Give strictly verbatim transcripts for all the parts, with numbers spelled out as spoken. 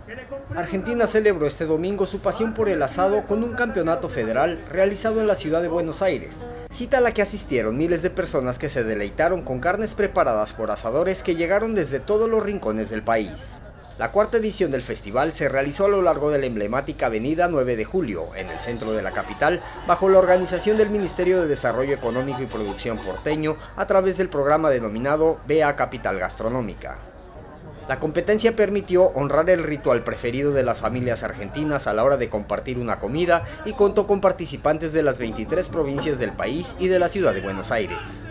Argentina celebró este domingo su pasión por el asado con un campeonato federal realizado en la ciudad de Buenos Aires, cita a la que asistieron miles de personas que se deleitaron con carnes preparadas por asadores que llegaron desde todos los rincones del país. La cuarta edición del festival se realizó a lo largo de la emblemática avenida nueve de julio, en el centro de la capital, bajo la organización del Ministerio de Desarrollo Económico y Producción porteño a través del programa denominado B A Capital Gastronómica. La competencia permitió honrar el ritual preferido de las familias argentinas a la hora de compartir una comida y contó con participantes de las veintitrés provincias del país y de la ciudad de Buenos Aires.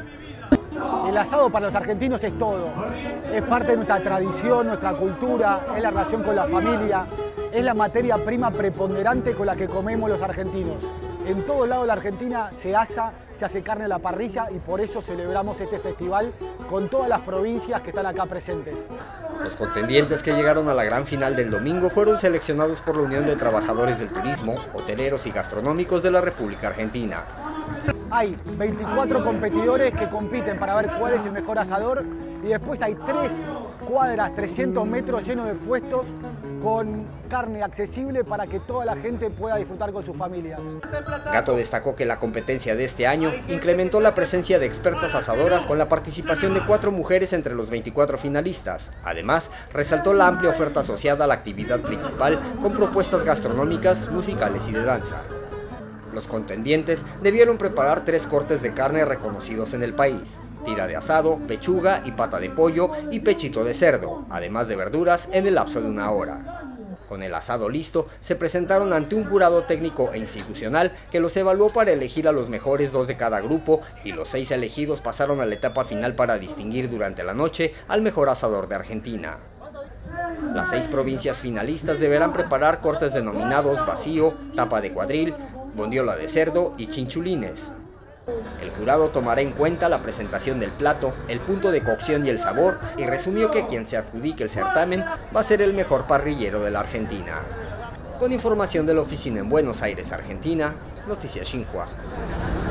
El asado para los argentinos es todo, es parte de nuestra tradición, nuestra cultura, es la relación con la familia, es la materia prima preponderante con la que comemos los argentinos. En todo lado de la Argentina se asa, se hace carne a la parrilla y por eso celebramos este festival con todas las provincias que están acá presentes. Los contendientes que llegaron a la gran final del domingo fueron seleccionados por la Unión de Trabajadores del Turismo, Hoteleros y Gastronómicos de la República Argentina. Hay veinticuatro competidores que compiten para ver cuál es el mejor asador y después hay tres cuadras, trescientos metros llenos de puestos con carne accesible para que toda la gente pueda disfrutar con sus familias. Gatto destacó que la competencia de este año incrementó la presencia de expertas asadoras con la participación de cuatro mujeres entre los veinticuatro finalistas. Además, resaltó la amplia oferta asociada a la actividad principal con propuestas gastronómicas, musicales y de danza. Los contendientes debieron preparar tres cortes de carne reconocidos en el país: tira de asado, pechuga y pata de pollo y pechito de cerdo, además de verduras en el lapso de una hora. Con el asado listo, se presentaron ante un jurado técnico e institucional que los evaluó para elegir a los mejores dos de cada grupo y los seis elegidos pasaron a la etapa final para distinguir durante la noche al mejor asador de Argentina. Las seis provincias finalistas deberán preparar cortes denominados vacío, tapa de cuadril, bondiola de cerdo y chinchulines. El jurado tomará en cuenta la presentación del plato, el punto de cocción y el sabor, y resumió que quien se adjudique el certamen va a ser el mejor parrillero de la Argentina. Con información de la oficina en Buenos Aires, Argentina, Noticias Xinhua.